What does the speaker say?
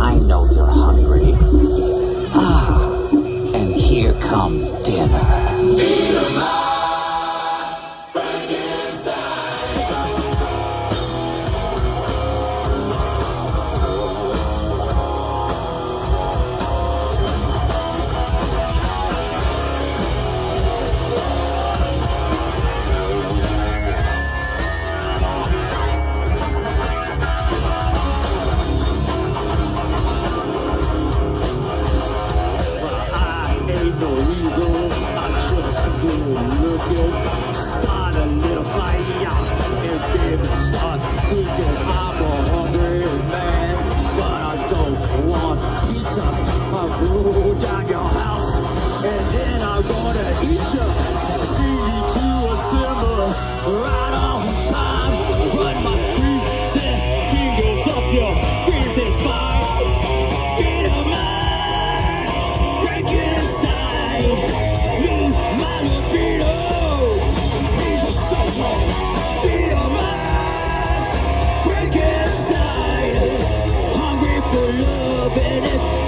I know you're hungry. Ah, and here comes dinner. No evil, I just good looking. Start a little fire, and baby start cooking. I'm a hungry man, but I don't want pizza. I blow down your house, and then I'm gonna eat you. Need to assemble right on time. Put my 3 fingers up your princess spine. Feed 'em up, Frankenstein. Love and